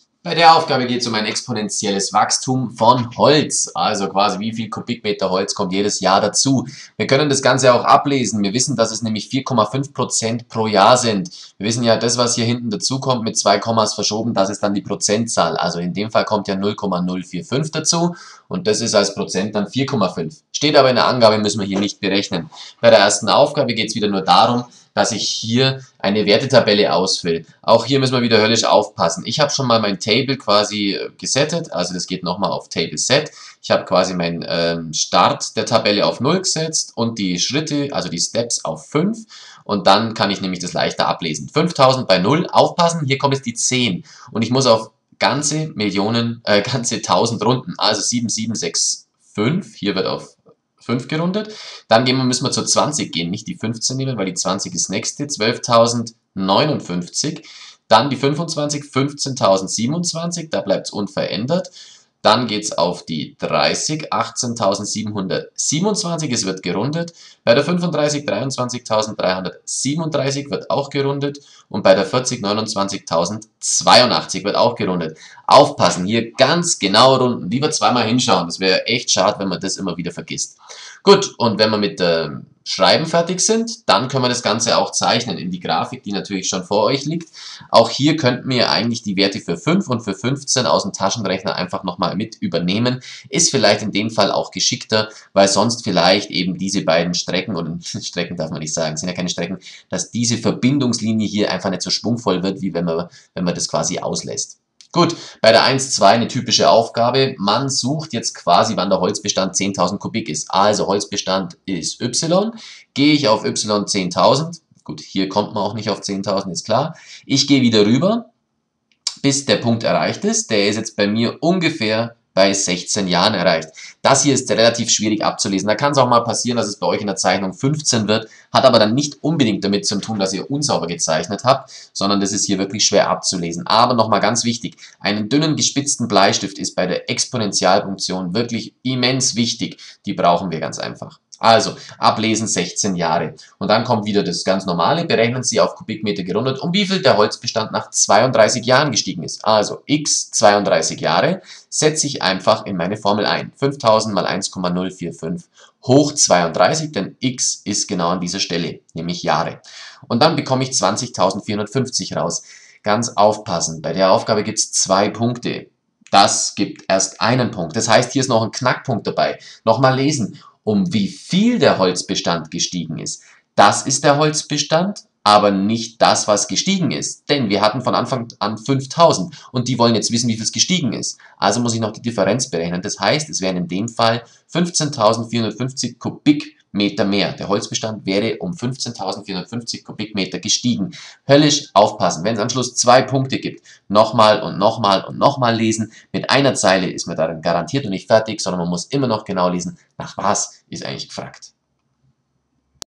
Bei der Aufgabe geht es um ein exponentielles Wachstum von Holz, also quasi wie viel Kubikmeter Holz kommt jedes Jahr dazu. Wir können das Ganze auch ablesen. Wir wissen, dass es nämlich 4,5% pro Jahr sind. Wir wissen ja, das, was hier hinten dazu kommt mit zwei Kommas verschoben, das ist dann die Prozentzahl. Also in dem Fall kommt ja 0,045 dazu und das ist als Prozent dann 4,5. Steht aber in der Angabe, müssen wir hier nicht berechnen. Bei der ersten Aufgabe geht es wieder nur darum, dass ich hier eine Wertetabelle ausfülle. Auch hier müssen wir wieder höllisch aufpassen. Ich habe schon mal mein Table quasi gesettet, also das geht nochmal auf Table Set. Ich habe quasi meinen Start der Tabelle auf 0 gesetzt und die Schritte, also die Steps auf 5 und dann kann ich nämlich das leichter ablesen. 5000 bei 0, aufpassen, hier kommt jetzt die 10 und ich muss auf ganze Millionen, ganze 1000 runden, also 7765, hier wird auf 5 gerundet. Dann müssen wir zur 20 gehen, nicht die 15 nehmen, weil die 20 ist nächste, 12.059. Dann die 25, 15.027, da bleibt es unverändert. Dann geht es auf die 30, 18.727, es wird gerundet. Bei der 35, 23.337 wird auch gerundet. Und bei der 40, 29.082 wird auch gerundet. Aufpassen, hier ganz genau runden, lieber zweimal hinschauen. Das wäre echt schade, wenn man das immer wieder vergisst. Gut, und wenn wir mit Schreiben fertig sind, dann können wir das Ganze auch zeichnen in die Grafik, die natürlich schon vor euch liegt. Auch hier könnten wir eigentlich die Werte für 5 und für 15 aus dem Taschenrechner einfach nochmal mit übernehmen. Ist vielleicht in dem Fall auch geschickter, weil sonst vielleicht eben diese beiden Strecken, oder Strecken darf man nicht sagen, sind ja keine Strecken, dass diese Verbindungslinie hier einfach nicht so schwungvoll wird, wie wenn man das quasi auslässt. Gut, bei der 1,2 eine typische Aufgabe. Man sucht jetzt quasi, wann der Holzbestand 10.000 Kubik ist. Also Holzbestand ist Y. Gehe ich auf Y 10.000. Gut, hier kommt man auch nicht auf 10.000, ist klar. Ich gehe wieder rüber, bis der Punkt erreicht ist. Der ist jetzt bei mir ungefähr bei 16 Jahren erreicht. Das hier ist relativ schwierig abzulesen. Da kann es auch mal passieren, dass es bei euch in der Zeichnung 15 wird, hat aber dann nicht unbedingt damit zu tun, dass ihr unsauber gezeichnet habt, sondern das ist hier wirklich schwer abzulesen. Aber nochmal ganz wichtig, einen dünnen gespitzten Bleistift ist bei der Exponentialfunktion wirklich immens wichtig. Die brauchen wir ganz einfach. Also, ablesen 16 Jahre. Und dann kommt wieder das ganz normale, berechnen Sie auf Kubikmeter gerundet, um wie viel der Holzbestand nach 32 Jahren gestiegen ist. Also, x 32 Jahre setze ich einfach in meine Formel ein. 5000 mal 1,045 hoch 32, denn x ist genau an dieser Stelle, nämlich Jahre. Und dann bekomme ich 20.450 raus. Ganz aufpassen, bei der Aufgabe gibt es 2 Punkte. Das gibt erst einen Punkt. Das heißt, hier ist noch ein Knackpunkt dabei. Nochmal lesen. Um wie viel der Holzbestand gestiegen ist. Das ist der Holzbestand, aber nicht das, was gestiegen ist. Denn wir hatten von Anfang an 5000 und die wollen jetzt wissen, wie viel es gestiegen ist. Also muss ich noch die Differenz berechnen. Das heißt, es wären in dem Fall 15.450 Kubikmeter mehr. Der Holzbestand wäre um 15.450 Kubikmeter gestiegen. Höllisch aufpassen, wenn es am Schluss 2 Punkte gibt. Nochmal und nochmal und nochmal lesen. Mit einer Zeile ist man darin garantiert noch nicht fertig, sondern man muss immer noch genau lesen, nach was ist eigentlich gefragt.